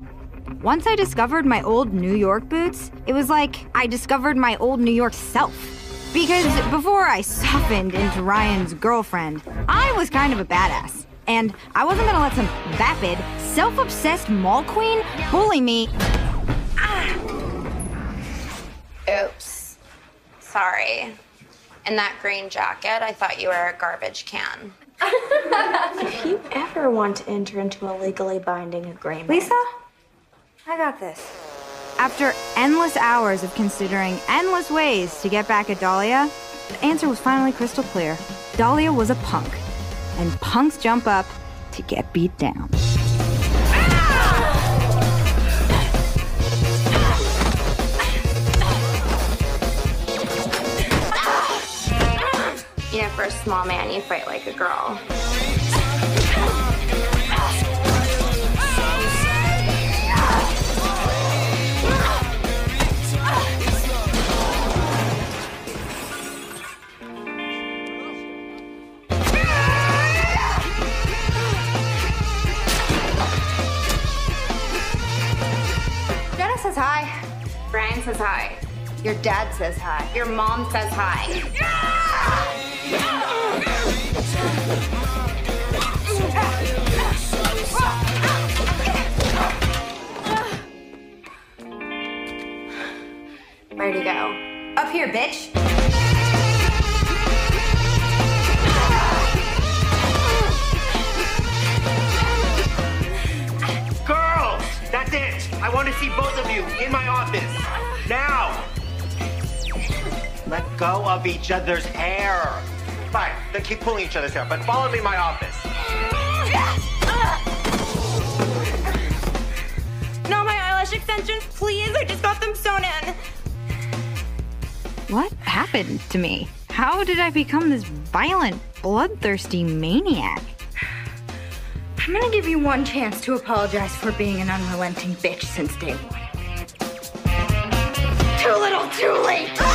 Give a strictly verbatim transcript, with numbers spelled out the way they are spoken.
Once I discovered my old New York boots, it was like I discovered my old New York self. Because before I softened into Ryan's girlfriend, I was kind of a badass. And I wasn't gonna let some vapid, self-obsessed mall queen bully me. Ah. Oops. Sorry. In that green jacket, I thought you were a garbage can. If you ever want to enter into a legally binding agreement... Lisa, I got this. After endless hours of considering endless ways to get back at Dahlia, the answer was finally crystal clear. Dahlia was a punk, and punks jump up to get beat down. You know, for a small man, you fight like a girl. Jenna says hi. Brian says hi. Your dad says hi. Your mom says hi. Where'd he go? Up here, bitch. Girls, that's it. I want to see both of you in my office. Now. Let go of each other's hair. Fine, then keep pulling each other's hair, but follow me in my office. Not my eyelash extensions, please. I just got them sewn in. What happened to me? How did I become this violent, bloodthirsty maniac? I'm gonna give you one chance to apologize for being an unrelenting bitch since day one. Too little, too late!